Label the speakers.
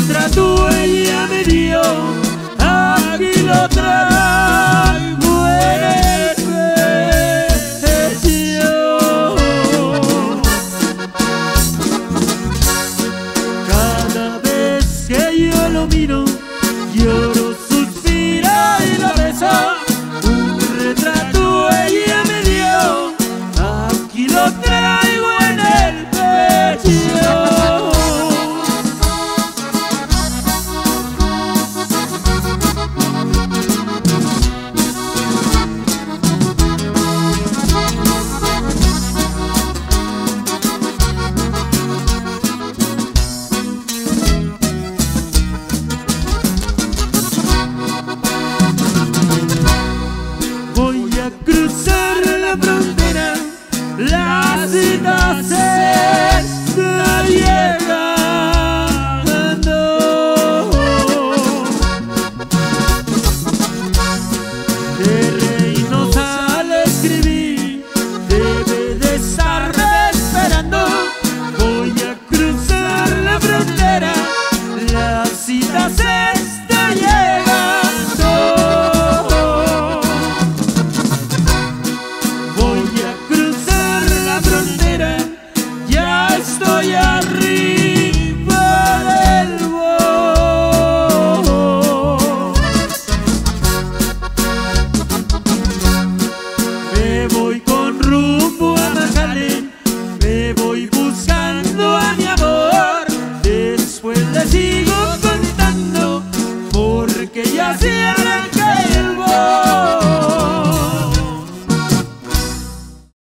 Speaker 1: retrato ella me dio, aquí lo traigo en el pecho. Cada vez que yo lo miro, lloro, suspiro y lo beso. Un retrato ella me dio, aquí lo traigo en el pecho. Voy a cruzar la frontera, la cita se está llegando. De Reynosa al escribí, debe de estarme esperando. Voy a cruzar la frontera, la cita se está llegando. Estoy arriba del bus. Me voy con rumbo a McAllen, me voy buscando a mi amor. Después le sigo contando, porque ya se arrancó.